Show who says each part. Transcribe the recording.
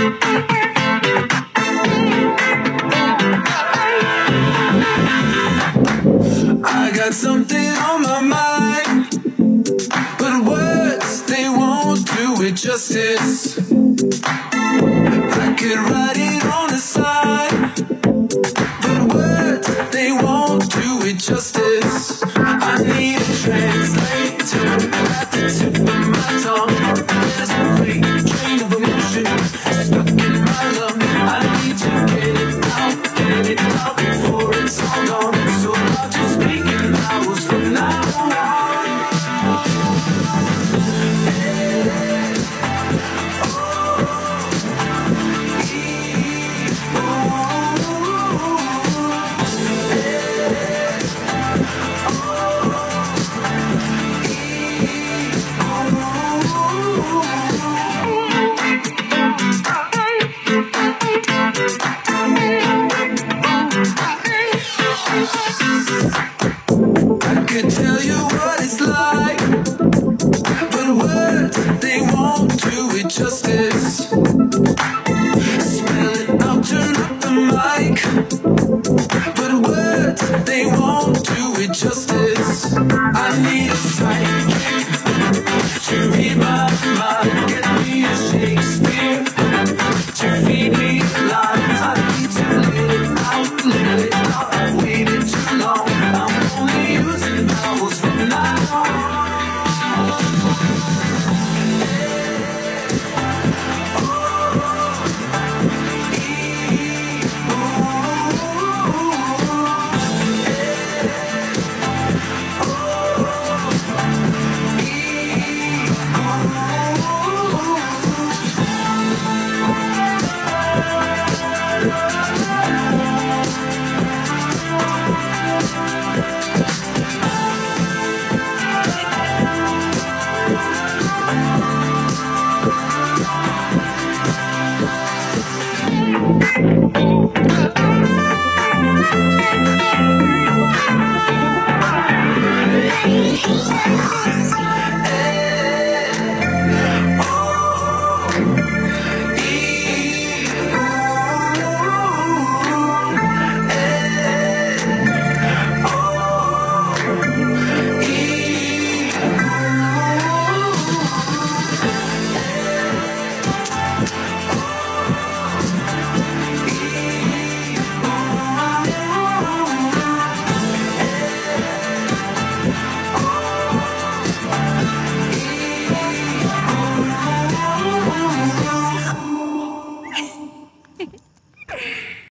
Speaker 1: I got something on my mind, but words, they won't do it justice. I could write it on the side, but words, they won't do it justice. I need a translator at the tip of my tongue. There's a great train of emotions stuck in my lungs. I need to get it out before it's all gone. So I'll just speak in hours from now on. I could tell you what it's like, but words, they won't do it justice. Spell it out, turn up the mic, but words, they won't do it justice. I need a sidekick to read my mind, get me a shit.